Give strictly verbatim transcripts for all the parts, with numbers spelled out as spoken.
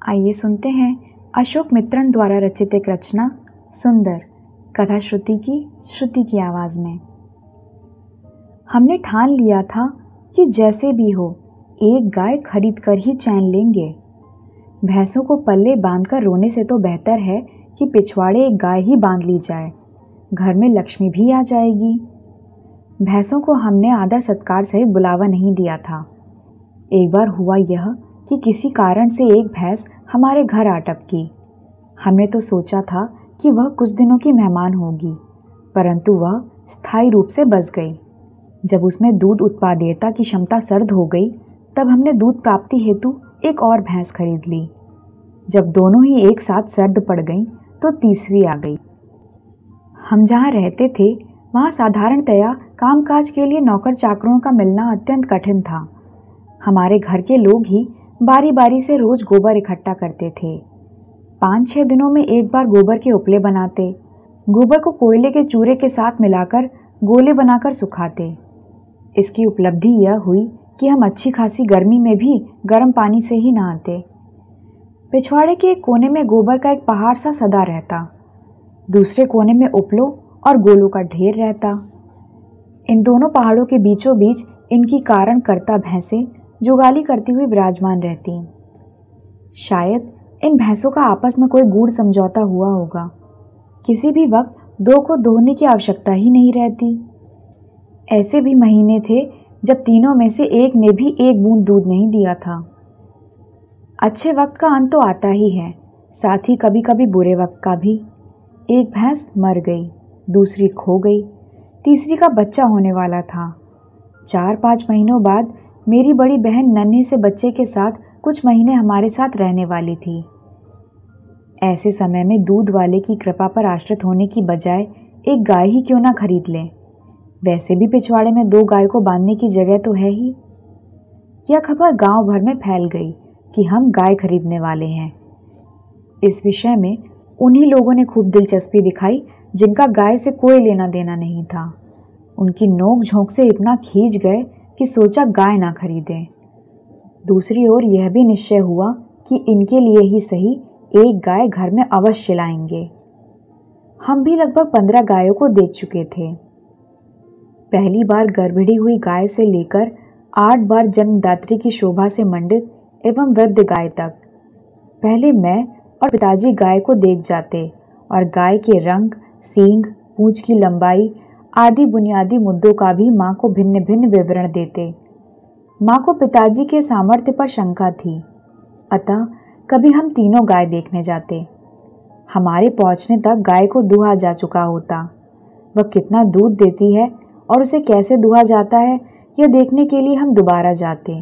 आइए सुनते हैं अशोक मित्रन द्वारा रचित एक रचना सुंदर, कथा श्रुति की श्रुति की आवाज़ में। हमने ठान लिया था कि जैसे भी हो एक गाय खरीद कर ही चैन लेंगे। भैंसों को पल्ले बांधकर रोने से तो बेहतर है कि पिछवाड़े एक गाय ही बांध ली जाए, घर में लक्ष्मी भी आ जाएगी। भैंसों को हमने आदर सत्कार सहित बुलावा नहीं दिया था। एक बार हुआ यह कि किसी कारण से एक भैंस हमारे घर आ टपकी। हमने तो सोचा था कि वह कुछ दिनों की मेहमान होगी, परंतु वह स्थायी रूप से बस गई। जब उसमें दूध उत्पादकता की क्षमता सर्द हो गई, तब हमने दूध प्राप्ति हेतु एक और भैंस खरीद ली। जब दोनों ही एक साथ सर्द पड़ गईं, तो तीसरी आ गई। हम जहाँ रहते थे वहाँ साधारणतया कामकाज के लिए नौकर चाकरों का मिलना अत्यंत कठिन था। हमारे घर के लोग ही बारी बारी से रोज गोबर इकट्ठा करते थे। पाँच छः दिनों में एक बार गोबर के उपले बनाते, गोबर को कोयले के चूरे के साथ मिलाकर गोले बनाकर सुखाते। इसकी उपलब्धि यह हुई कि हम अच्छी खासी गर्मी में भी गर्म पानी से ही नहाते। पिछवाड़े के एक कोने में गोबर का एक पहाड़ सा सदा रहता, दूसरे कोने में उपलों और गोलों का ढेर रहता। इन दोनों पहाड़ों के बीचों बीच इनकी कारण करता भैंसें जुगाली करती हुई विराजमान रहती। शायद इन भैंसों का आपस में कोई गूढ़ समझौता हुआ होगा। किसी भी वक्त दो को दोहने की आवश्यकता ही नहीं रहती। ऐसे भी महीने थे जब तीनों में से एक ने भी एक बूंद दूध नहीं दिया था। अच्छे वक्त का अंत तो आता ही है, साथ ही कभी कभी बुरे वक्त का भी। एक भैंस मर गई, दूसरी खो गई, तीसरी का बच्चा होने वाला था। चार पाँच महीनों बाद मेरी बड़ी बहन नन्हे से बच्चे के साथ कुछ महीने हमारे साथ रहने वाली थी। ऐसे समय में दूध वाले की कृपा पर आश्रित होने की बजाय एक गाय ही क्यों ना खरीद लें। वैसे भी पिछवाड़े में दो गाय को बांधने की जगह तो है ही। यह खबर गांव भर में फैल गई कि हम गाय खरीदने वाले हैं। इस विषय में उन्हीं लोगों ने खूब दिलचस्पी दिखाई जिनका गाय से कोई लेना देना नहीं था। उनकी नोक झोंक से इतना खींच गए कि सोचा गाय ना खरीदें। दूसरी ओर यह भी निश्चय हुआ कि इनके लिए ही सही एक गाय घर में अवश्य लाएंगे। हम भी लगभग पंद्रह गायों को देख चुके थे। पहली बार गर्भिणी हुई गाय से लेकर आठ बार जन्मदात्री की शोभा से मंडित एवं वृद्ध गाय तक पहले मैं और पिताजी गाय को देख जाते और गाय के रंग, सींग, पूंछ की लंबाई आदि बुनियादी मुद्दों का भी माँ को भिन्न भिन्न विवरण देते। माँ को पिताजी के सामर्थ्य पर शंका थी, अतः कभी हम तीनों गाय देखने जाते। हमारे पहुँचने तक गाय को दुहा जा चुका होता। वह कितना दूध देती है और उसे कैसे दुहा जाता है, यह देखने के लिए हम दोबारा जाते।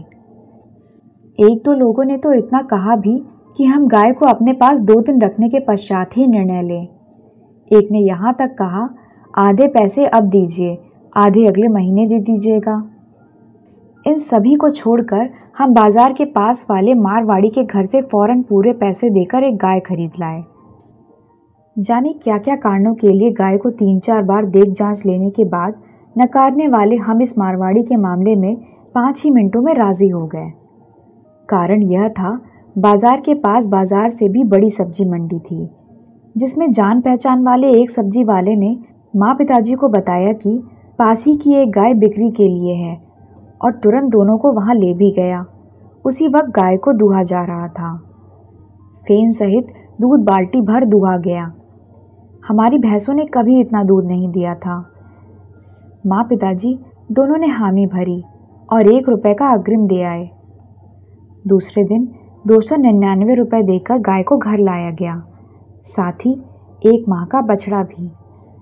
एक दो लोगों ने तो इतना कहा भी कि हम गाय को अपने पास दो दिन रखने के पश्चात ही निर्णय लें। एक ने यहाँ तक कहा, आधे पैसे अब दीजिए, आधे अगले महीने दे दीजिएगा। इन सभी को छोड़कर हम बाजार के पास वाले मारवाड़ी के घर से फौरन पूरे पैसे देकर एक गाय खरीद लाए। जाने क्या क्या कारणों के लिए गाय को तीन चार बार देख जांच लेने के बाद नकारने वाले हम इस मारवाड़ी के मामले में पाँच ही मिनटों में राजी हो गए। कारण यह था, बाजार के पास बाजार से भी बड़ी सब्जी मंडी थी, जिसमें जान पहचान वाले एक सब्जी वाले ने माँ पिताजी को बताया कि पास ही की एक गाय बिक्री के लिए है और तुरंत दोनों को वहाँ ले भी गया। उसी वक्त गाय को दुहा जा रहा था। फेन सहित दूध बाल्टी भर दुहा गया। हमारी भैंसों ने कभी इतना दूध नहीं दिया था। माँ पिताजी दोनों ने हामी भरी और एक रुपए का अग्रिम दे आए। दूसरे दिन दो सौ निन्यानवे रुपये देकर गाय को घर लाया गया, साथ ही एक माह का बछड़ा भी।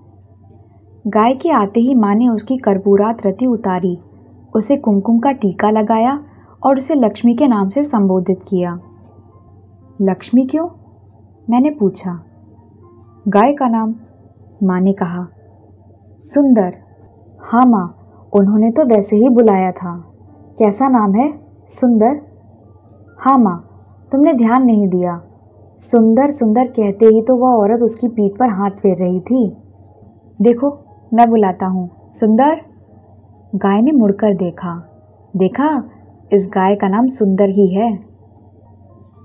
गाय के आते ही माँ ने उसकी कर्पूरात रति उतारी, उसे कुमकुम का टीका लगाया और उसे लक्ष्मी के नाम से संबोधित किया। लक्ष्मी क्यों? मैंने पूछा। गाय का नाम, माँ ने कहा। सुंदर। हाँ माँ, उन्होंने तो वैसे ही बुलाया था। कैसा नाम है? सुंदर। हाँ माँ, तुमने ध्यान नहीं दिया। सुंदर सुंदर कहते ही तो वह औरत उसकी पीठ पर हाथ फेर रही थी। देखो, मैं बुलाता हूँ। सुंदर। गाय ने मुड़कर देखा। देखा, इस गाय का नाम सुंदर ही है।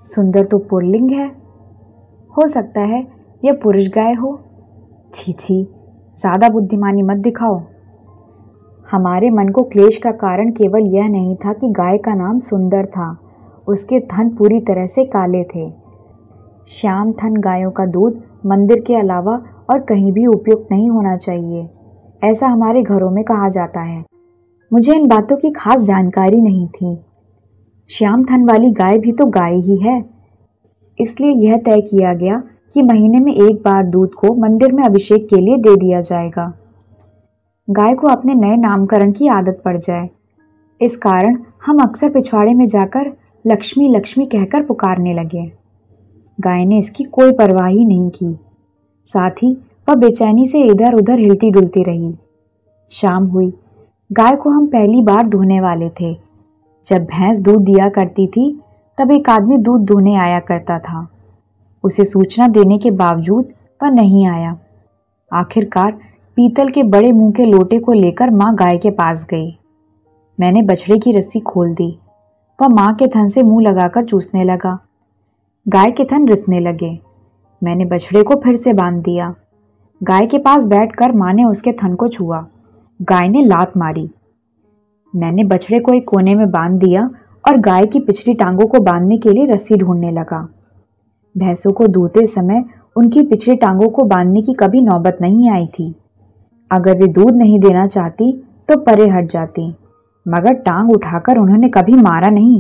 सुंदर तो पुल्लिंग है, हो सकता है यह पुरुष गाय हो। छी छी, ज़्यादा बुद्धिमानी मत दिखाओ। हमारे मन को क्लेश का कारण केवल यह नहीं था कि गाय का नाम सुंदर था, उसके थन पूरी तरह से काले थे। श्याम थन गायों का दूध मंदिर के अलावा और कहीं भी उपयुक्त नहीं होना चाहिए, ऐसा हमारे घरों में कहा जाता है। मुझे इन बातों की खास जानकारी नहीं थी। श्याम थन वाली गाय भी तो गाय ही है, इसलिए यह तय किया गया कि महीने में एक बार दूध को मंदिर में अभिषेक के लिए दे दिया जाएगा। गाय को अपने नए नामकरण की आदत पड़ जाए, इस कारण हम अक्सर पिछवाड़े में जाकर लक्ष्मी लक्ष्मी कहकर पुकारने लगे। गाय ने इसकी कोई परवाह ही नहीं की, साथ ही वह बेचैनी से इधर उधर हिलती डुलती रही। शाम हुई, गाय को हम पहली बार धोने वाले थे। जब भैंस दूध दिया करती थी तब एक आदमी दूध धोने आया करता था। उसे सूचना देने के बावजूद वह नहीं आया। आखिरकार पीतल के बड़े मुंह के लोटे को लेकर माँ गाय के पास गई। मैंने बछड़े की रस्सी खोल दी। वह माँ के थन से मुंह लगाकर चूसने लगा। गाय के थन रिसने लगे। मैंने बछड़े को फिर से बांध दिया। गाय के पास बैठकर माँ ने उसके थन को छुआ। गाय ने लात मारी। मैंने बछड़े को एक कोने में बांध दिया और गाय की पिछली टांगों को बांधने के लिए रस्सी ढूंढने लगा। भैंसों को दूहते समय उनकी पिछली टांगों को बांधने की कभी नौबत नहीं आई थी। अगर वे दूध नहीं देना चाहती तो परे हट जाती, मगर टांग उठाकर उन्होंने कभी मारा नहीं।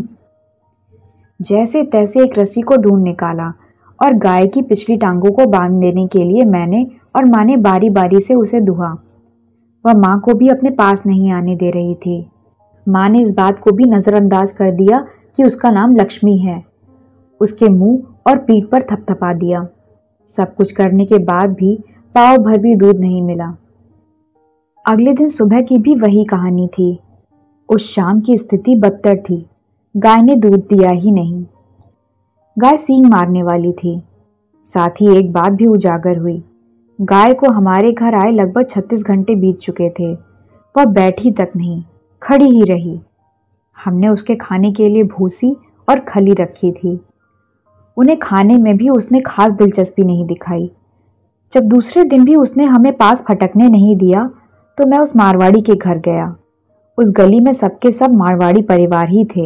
जैसे तैसे एक रस्सी को ढूंढ निकाला और गाय की पिछली टांगों को बांध देने के लिए मैंने और माँ ने बारी बारी से उसे दुहा। वह माँ को भी अपने पास नहीं आने दे रही थी। माँ ने इस बात को भी नज़रअंदाज कर दिया कि उसका नाम लक्ष्मी है। उसके मुंह और पीठ पर थपथपा दिया। सब कुछ करने के बाद भी पाव भर भी दूध नहीं मिला। अगले दिन सुबह की भी वही कहानी थी। उस शाम की स्थिति बदतर थी। गाय ने दूध दिया ही नहीं। गाय सींग मारने वाली थी। साथ ही एक बात भी उजागर हुई। गाय को हमारे घर आए लगभग छत्तीस घंटे बीत चुके थे। वह बैठी तक नहीं, खड़ी ही रही। हमने उसके खाने के लिए भूसी और खली रखी थी। उन्हें खाने में भी उसने खास दिलचस्पी नहीं दिखाई। जब दूसरे दिन भी उसने हमें पास फटकने नहीं दिया तो मैं उस मारवाड़ी के घर गया। उस गली में सबके सब मारवाड़ी परिवार ही थे।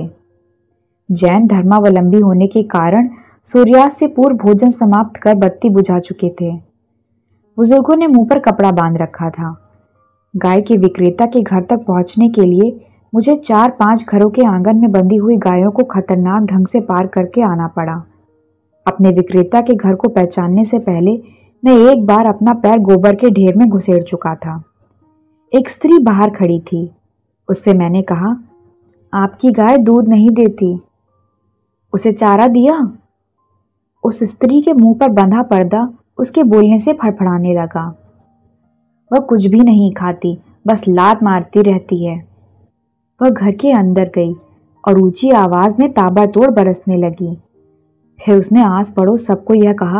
जैन धर्मावलंबी होने के कारण सूर्यास्त से पूर्व भोजन समाप्त कर बत्ती बुझा चुके थे। बुजुर्गों ने मुंह पर कपड़ा बांध रखा था। गाय के विक्रेता के घर तक पहुंचने के लिए मुझे चार पांच घरों के आंगन में बंधी हुई गायों को खतरनाक ढंग से पार करके आना पड़ा। अपने विक्रेता के घर को पहचानने से पहले मैं एक बार अपना पैर गोबर के ढेर में घुसेड़ चुका था। एक स्त्री बाहर खड़ी थी। उससे मैंने कहा, आपकी गाय दूध नहीं देती, उसे चारा दिया? उस स्त्री के मुंह पर बंधा पर्दा उसके बोलने से फड़फड़ाने लगा। वह कुछ भी नहीं खाती, बस लात मारती रहती है। वह घर के अंदर गई और ऊंची आवाज में ताबड़तोड़ बरसने लगी। फिर उसने आस पड़ोस सबको यह कहा,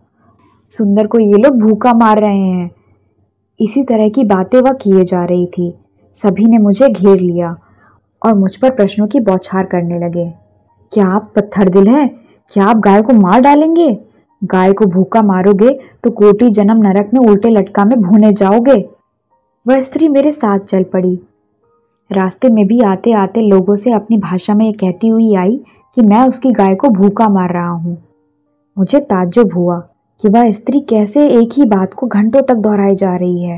सुंदर को ये लोग भूखा मार रहे हैं। इसी तरह की बातें वह किए जा रही थी। सभी ने मुझे घेर लिया और मुझ पर प्रश्नों की बौछार करने लगे। क्या आप पत्थर दिल हैं? क्या आप गाय को मार डालेंगे? गाय को भूखा मारोगे तो कोटि जन्म नरक में उल्टे लटका में भूने जाओगे। वह स्त्री मेरे साथ चल पड़ी। रास्ते में भी आते आते लोगों से अपनी भाषा में कहती हुई आई कि मैं उसकी गाय को भूखा मार रहा हूँ। मुझे ताज्जुब हुआ कि वह स्त्री कैसे एक ही बात को घंटों तक दोहराई जा रही है।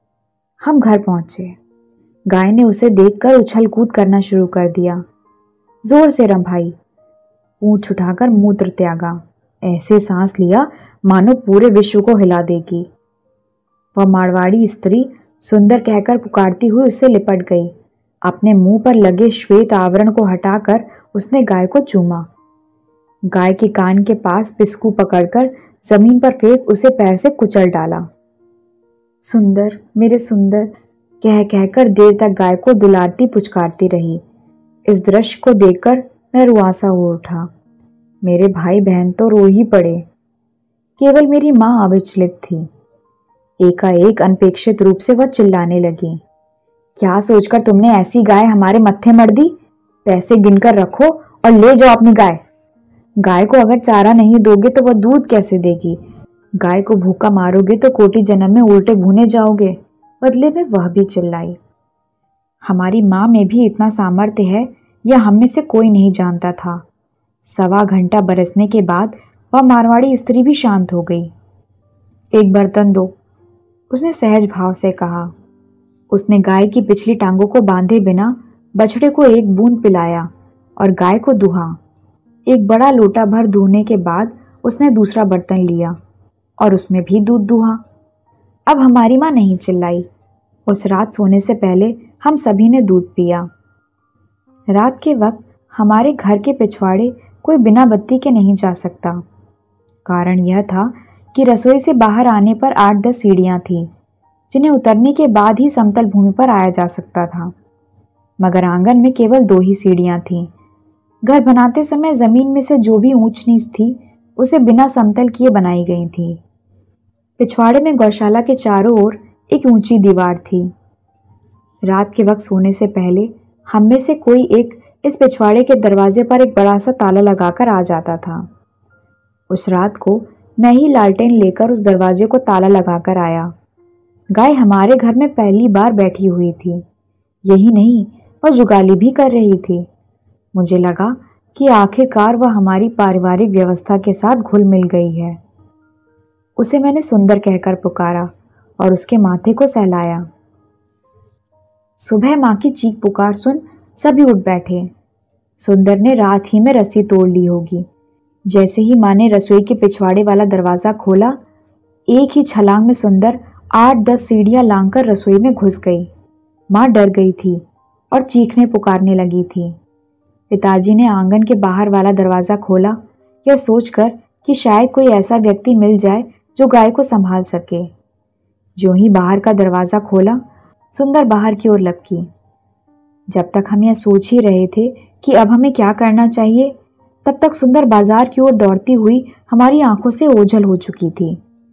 हम घर पहुंचे। गाय ने उसे देखकर उछल कूद करना शुरू कर दिया। जोर से रंभाई, पूंछ उठाकर मूत्र त्यागा, ऐसे सांस लिया मानो पूरे विश्व को हिला देगी। वह मारवाड़ी स्त्री सुंदर कहकर पुकारती हुई उससे लिपट गई। अपने मुंह पर लगे श्वेत आवरण को हटाकर उसने गाय को चूमा। गाय के कान के पास पिस्कू पकड़कर जमीन पर फेंक उसे पैर से कुचल डाला। सुंदर, मेरे सुंदर कह कहकर देर तक गाय को दुलारती पुचकारती रही। इस दृश्य को देखकर मैं रुआंसा हो उठा। मेरे भाई बहन तो रो ही पड़े। केवल मेरी माँ अविचलित थी। एकाएक अनपेक्षित रूप से वह चिल्लाने लगी, क्या सोचकर तुमने ऐसी गाय हमारे मत्थे मर दी? पैसे गिनकर रखो और ले जाओ अपनी गाय। गाय को अगर चारा नहीं दोगे तो वह दूध कैसे देगी? गाय को भूखा मारोगे तो कोटि जन्म में उल्टे भुने जाओगे। बदले में वह भी चिल्लाई। हमारी माँ में भी इतना सामर्थ्य है यह हम में से कोई नहीं जानता था। सवा घंटा बरसने के बाद वह मारवाड़ी स्त्री भी शांत हो गई। एक बर्तन दो, उसने सहज भाव से कहा। उसने गाय की पिछली टांगों को बांधे बिना बछड़े को एक बूंद पिलाया और गाय को दुहा। एक बड़ा लोटा भर दूहने के बाद उसने दूसरा बर्तन लिया और उसमें भी दूध दुहा। अब हमारी माँ नहीं चिल्लाई। उस रात सोने से पहले हम सभी ने दूध पिया। रात के वक्त हमारे घर के पिछवाड़े कोई बिना बत्ती के नहीं जा सकता। कारण यह था कि रसोई से बाहर आने पर आठ दस सीढ़ियाँ थीं, जिन्हें उतरने के बाद ही समतल भूमि पर आया जा सकता था। मगर आंगन में केवल दो ही सीढ़ियाँ थीं। घर बनाते समय जमीन में से जो भी ऊंच नीच थी उसे बिना समतल किए बनाई गई थी। पिछवाड़े में गौशाला के चारों ओर एक ऊंची दीवार थी। रात के वक्त सोने से पहले हम में से कोई एक इस पिछवाड़े के दरवाजे पर एक बड़ा सा ताला लगाकर आ जाता था। उस रात को मैं ही लालटेन लेकर उस दरवाजे को ताला लगाकर आया। गाय हमारे घर में पहली बार बैठी हुई थी। यही नहीं, वह जुगाली भी कर रही थी। मुझे लगा कि आखिरकार वह हमारी पारिवारिक व्यवस्था के साथ घुल मिल गई है। उसे मैंने सुंदर कहकर पुकारा और उसके माथे को सहलाया। सुबह माँ की चीख पुकार सुन सभी उठ बैठे। सुंदर ने रात ही में रस्सी तोड़ ली होगी। जैसे ही माँ ने रसोई के पिछवाड़े वाला दरवाज़ा खोला, एक ही छलांग में सुंदर आठ दस सीढ़ियाँ लांघकर रसोई में घुस गई। माँ डर गई थी और चीखने पुकारने लगी थी। पिताजी ने आंगन के बाहर वाला दरवाज़ा खोला, यह सोचकर कि शायद कोई ऐसा व्यक्ति मिल जाए जो गाय को संभाल सके। जो ही बाहर का दरवाज़ा खोला, सुंदर बाहर की ओर लपकी। जब तक हम यह सोच ही रहे थे कि अब हमें क्या करना चाहिए, तब तक सुंदर बाजार की ओर दौड़ती हुई हमारी आंखों से ओझल हो चुकी थी।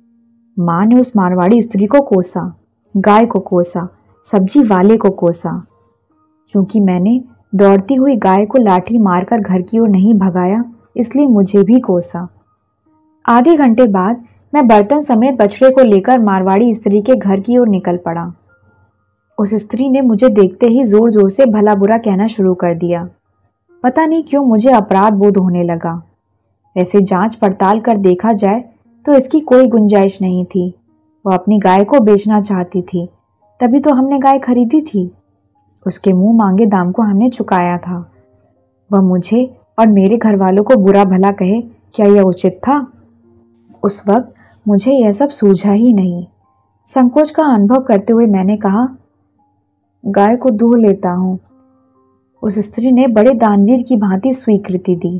माँ ने उस मारवाड़ी स्त्री को कोसा, गाय को कोसा, सब्जी वाले को कोसा। चूंकि मैंने दौड़ती हुई गाय को लाठी मारकर घर की ओर नहीं भगाया, इसलिए मुझे भी कोसा। आधे घंटे बाद मैं बर्तन समेत बछड़े को लेकर मारवाड़ी स्त्री के घर की ओर निकल पड़ा। उस स्त्री ने मुझे देखते ही जोर जोर से भला बुरा कहना शुरू कर दिया। पता नहीं क्यों मुझे अपराध बोध होने लगा। वैसे जांच पड़ताल कर देखा जाए तो इसकी कोई गुंजाइश नहीं थी। वह अपनी गाय को बेचना चाहती थी, तभी तो हमने गाय खरीदी थी। उसके मुंह मांगे दाम को हमने चुकाया था। वह मुझे और मेरे घर वालों को बुरा भला कहे, क्या यह उचित था? उस वक्त मुझे यह सब सूझा ही नहीं। संकोच का अनुभव करते हुए मैंने कहा, गाय को दूह लेता हूँ। उस स्त्री ने बड़े दानवीर की भांति स्वीकृति दी।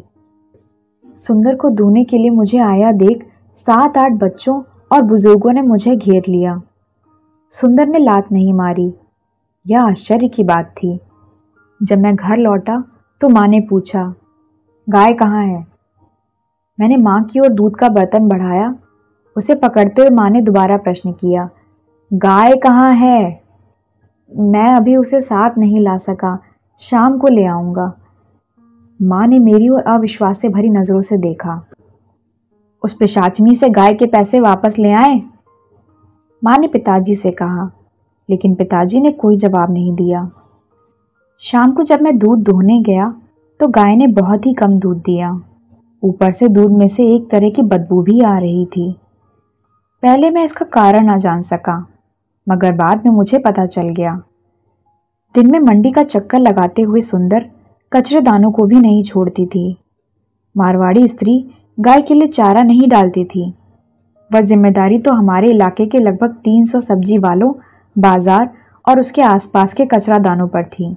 सुंदर को दूहने के लिए मुझे आया देख सात आठ बच्चों और बुजुर्गों ने मुझे घेर लिया। सुंदर ने लात नहीं मारी। यह आश्चर्य की बात थी। जब मैं घर लौटा तो माँ ने पूछा, गाय कहाँ है? मैंने माँ की ओर दूध का बर्तन बढ़ाया। उसे पकड़ते हुए माँ ने दोबारा प्रश्न किया, गाय कहाँ है? मैं अभी उसे साथ नहीं ला सका, शाम को ले आऊँगा। माँ ने मेरी ओर अविश्वास से भरी नज़रों से देखा। उस पिशाचनी से गाय के पैसे वापस ले आए? माँ ने पिताजी से कहा, लेकिन पिताजी ने कोई जवाब नहीं दिया। शाम को जब मैं दूध दोहने गया तो गाय ने बहुत ही कम दूध दिया। ऊपर से दूध में से एक तरह की बदबू भी आ रही थी। पहले मैं इसका कारण ना जान सका, मगर बाद में मुझे पता चल गया। दिन में मंडी का चक्कर लगाते हुए सुंदर कचरेदानों को भी नहीं छोड़ती थी। मारवाड़ी स्त्री गाय के लिए चारा नहीं डालती थी। वह जिम्मेदारी तो हमारे इलाके के लगभग तीन सौ सब्जी वालों, बाजार और उसके आसपास के कचरादानों पर थी।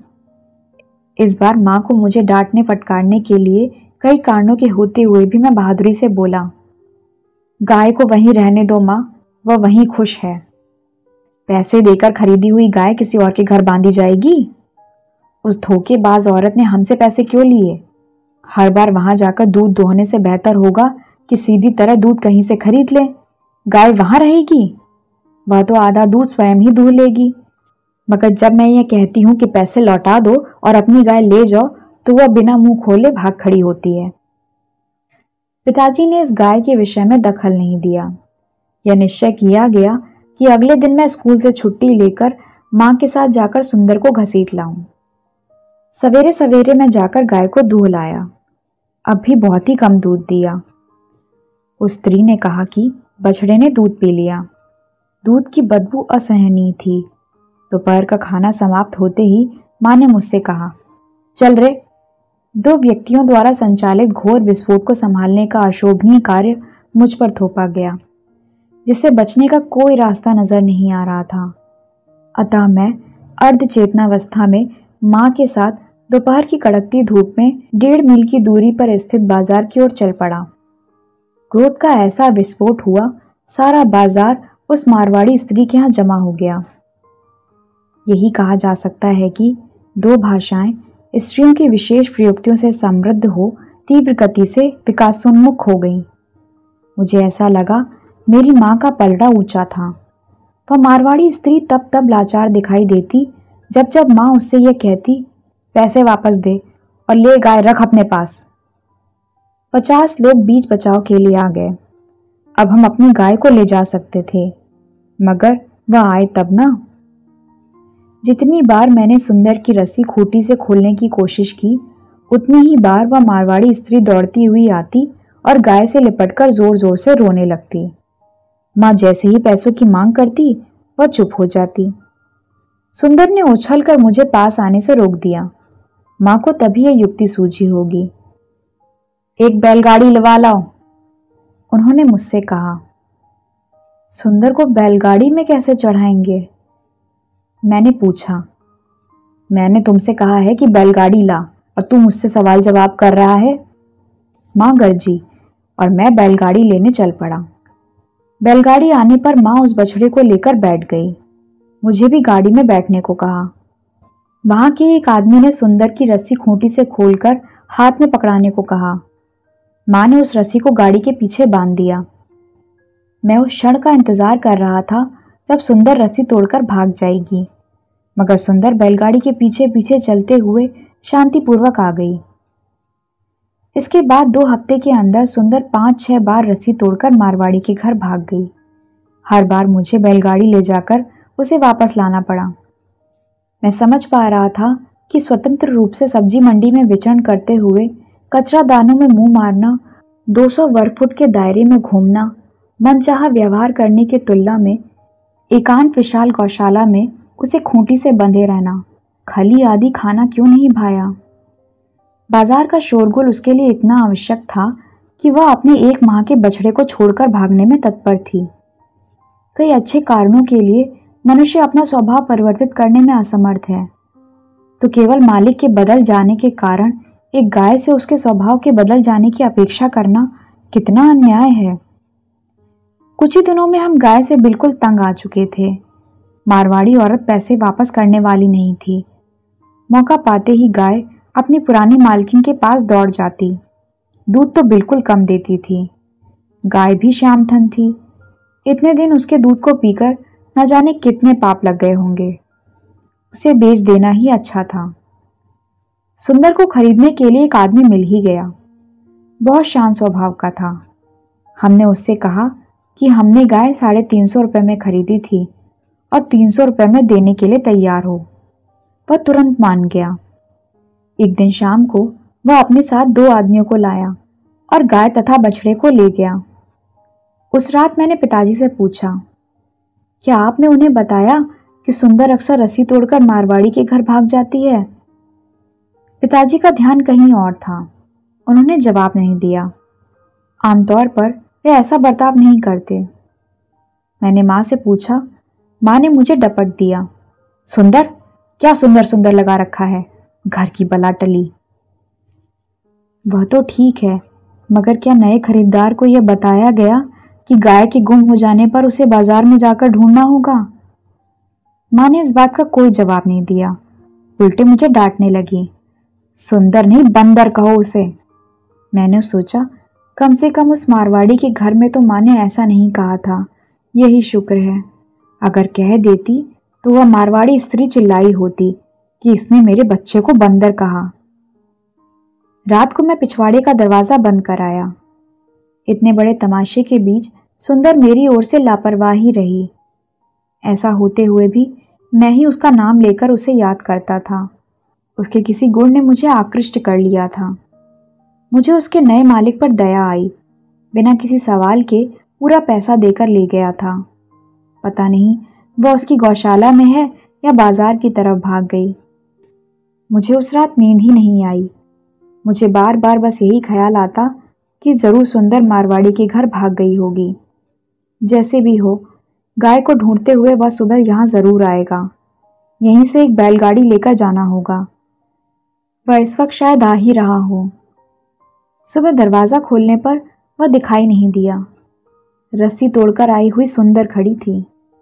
इस बार माँ को मुझे डांटने फटकारने के लिए कई कारणों के होते हुए भी मैं बहादुरी से बोला, गाय को वहीं रहने दो माँ, वह वहीं खुश है। पैसे देकर खरीदी हुई गाय किसी और के घर बांधी जाएगी? उस धोखेबाज औरत ने हमसे पैसे क्यों लिए? हर बार वहां जाकर दूध दोहने से बेहतर होगा कि सीधी तरह दूध कहीं से खरीद ले। गाय वहां रहेगी, वह तो आधा दूध स्वयं ही दूह लेगी। मगर जब मैं यह कहती हूँ कि पैसे लौटा दो और अपनी गाय ले जाओ, तो वह बिना मुंह खोले भाग खड़ी होती है। पिताजी ने इस गाय के विषय में दखल नहीं दिया। यह निश्चय किया गया कि अगले दिन मैं स्कूल से छुट्टी लेकर मां के साथ जाकर सुंदर को घसीट लाऊं। सवेरे सवेरे मैं जाकर गाय को दूह लाया। अब भी बहुत ही कम दूध दिया। उस स्त्री ने कहा कि बछड़े ने दूध पी लिया। दूध की बदबू असहनीय थी। दोपहर का खाना समाप्त होते ही मां ने मुझसे कहा, चल रे। दो व्यक्तियों द्वारा संचालित घोर विस्फोट को संभालने का अशोभनीय कार्य मुझ पर थोपा गया, जिससे बचने का कोई रास्ता नजर नहीं आ रहा था। अतः मैं अर्धचेतनावस्था में मां के साथ दोपहर की कड़कती धूप में डेढ़ मील की दूरी पर स्थित बाजार की ओर चल पड़ा। क्रोध का ऐसा विस्फोट हुआ, सारा बाजार उस मारवाड़ी स्त्री के यहाँ जमा हो गया। यही कहा जा सकता है कि दो भाषाएं स्त्रियों की विशेष प्रयुक्तियों से समृद्ध हो तीव्र गति से विकासोन्मुख हो गईं। मुझे ऐसा लगा मेरी माँ का पलड़ा ऊंचा था। वह मारवाड़ी स्त्री तब तब लाचार दिखाई देती जब जब माँ उससे यह कहती, पैसे वापस दे और ले गाय रख अपने पास। पचास लोग बीच बचाव के लिए आ गए। अब हम अपनी गाय को ले जा सकते थे, मगर वह आए तब ना। जितनी बार मैंने सुंदर की रस्सी खूंटी से खोलने की कोशिश की, उतनी ही बार वह मारवाड़ी स्त्री दौड़ती हुई आती और गाय से लिपटकर जोर जोर से रोने लगती। माँ जैसे ही पैसों की मांग करती, वह चुप हो जाती। सुंदर ने उछलकर मुझे पास आने से रोक दिया। माँ को तभी यह युक्ति सूझी होगी। एक बैलगाड़ी लवा लाओ, उन्होंने मुझसे कहा। सुंदर को बैलगाड़ी में कैसे चढ़ाएंगे? मैंने पूछा। मैंने तुमसे कहा है कि बैलगाड़ी ला और तू मुझसे सवाल जवाब कर रहा है। माँ गरजी और मैं बैलगाड़ी लेने चल पड़ा। बैलगाड़ी आने पर माँ उस बछड़े को लेकर बैठ गई। मुझे भी गाड़ी में बैठने को कहा। वहां के एक आदमी ने सुंदर की रस्सी खूंटी से खोलकर हाथ में पकड़ाने को कहा। माँ ने उस रस्सी को गाड़ी के पीछे बांध दिया। मैं उस क्षण का इंतजार कर रहा था जब सुंदर रस्सी तोड़कर भाग जाएगी, मगर सुंदर बैलगाड़ी के पीछे पीछे चलते हुए शांतिपूर्वक आ गई। इसके बाद दो हफ्ते के अंदर सुंदर पांच छह बार रस्सी तोड़कर मारवाड़ी के घर भाग गई। हर बार मुझे बैलगाड़ी ले जाकर उसे वापस लाना पड़ा। मैं समझ पा रहा था कि स्वतंत्र रूप से सब्जी मंडी में विचरण करते हुए कचरा दानों में मुंह मारना, दो सौ वर्ग फुट के दायरे में घूमना, मनचाहा व्यवहार करने की तुलना में एकांत विशाल गौशाला में उसे खूंटी से बंधे रहना, खली आदि खाना क्यों नहीं भाया। बाजार का शोरगुल उसके लिए इतना आवश्यक था कि वह अपने एक माह के बछड़े को छोड़कर भागने में तत्पर थी। कई अच्छे कारणों के लिए मनुष्य अपना स्वभाव परिवर्तित करने में असमर्थ है, तो केवल मालिक के बदल जाने के कारण एक गाय से उसके स्वभाव के बदल जाने की अपेक्षा करना कितना अन्याय है। कुछ ही दिनों में हम गाय से बिल्कुल तंग आ चुके थे। मारवाड़ी औरत पैसे वापस करने वाली नहीं थी। मौका पाते ही गाय अपनी पुरानी मालकिन के पास दौड़ जाती। दूध तो बिल्कुल कम देती थी। गाय भी श्यामथन थी। इतने दिन उसके दूध को पीकर न जाने कितने पाप लग गए होंगे। उसे बेच देना ही अच्छा था। सुंदर को खरीदने के लिए एक आदमी मिल ही गया। बहुत शांत स्वभाव का था। हमने उससे कहा कि हमने गाय साढ़े तीन सौ रुपये में खरीदी थी और तीन सौ रुपये में देने के लिए तैयार हो। वह तुरंत मान गया। एक दिन शाम को वह अपने साथ दो आदमियों को लाया और गाय तथा बछड़े को ले गया। उस रात मैंने पिताजी से पूछा, क्या आपने उन्हें बताया कि सुंदर अक्सर रस्सी तोड़कर मारवाड़ी के घर भाग जाती है? पिताजी का ध्यान कहीं और था। उन्होंने जवाब नहीं दिया। आमतौर पर वे ऐसा बर्ताव नहीं करते। मैंने माँ से पूछा। माँ ने मुझे डपट दिया। सुंदर, क्या सुंदर सुंदर लगा रखा है, घर की बला टली। वह तो ठीक है, मगर क्या नए खरीदार को यह बताया गया कि गाय के गुम हो जाने पर उसे बाजार में जाकर ढूंढना होगा? माँ ने इस बात का कोई जवाब नहीं दिया, उल्टे मुझे डांटने लगी। सुंदर नहीं, बंदर कहो उसे। मैंने सोचा, कम से कम उस मारवाड़ी के घर में तो माँ ने ऐसा नहीं कहा था। यही शुक्र है। अगर कह देती तो वह मारवाड़ी स्त्री चिल्लाई होती कि इसने मेरे बच्चे को बंदर कहा। रात को मैं पिछवाड़े का दरवाजा बंद कर आया। इतने बड़े तमाशे के बीच सुंदर मेरी ओर से लापरवाही रही। ऐसा होते हुए भी मैं ही उसका नाम लेकर उसे याद करता था। उसके किसी गुण ने मुझे आकृष्ट कर लिया था। मुझे उसके नए मालिक पर दया आई। बिना किसी सवाल के पूरा पैसा देकर ले गया था। पता नहीं वह उसकी गौशाला में है या बाजार की तरफ भाग गई। मुझे उस रात नींद ही नहीं आई। मुझे बार बार बस यही ख्याल आता कि जरूर सुंदर मारवाड़ी के घर भाग गई होगी। जैसे भी हो, गाय को ढूंढते हुए वह सुबह यहाँ जरूर आएगा। यहीं से एक बैलगाड़ी लेकर जाना होगा। वह इस वक्त शायद आ ही रहा हो। सुबह दरवाजा खोलने पर वह दिखाई नहीं दिया। रस्सी तोड़कर आई हुई सुंदर खड़ी थी।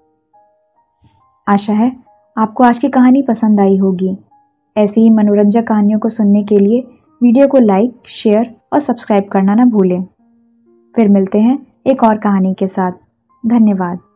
आशा है आपको आज की कहानी पसंद आई होगी। ऐसी ही मनोरंजक कहानियों को सुनने के लिए वीडियो को लाइक, शेयर और सब्सक्राइब करना ना भूलें। फिर मिलते हैं एक और कहानी के साथ। धन्यवाद।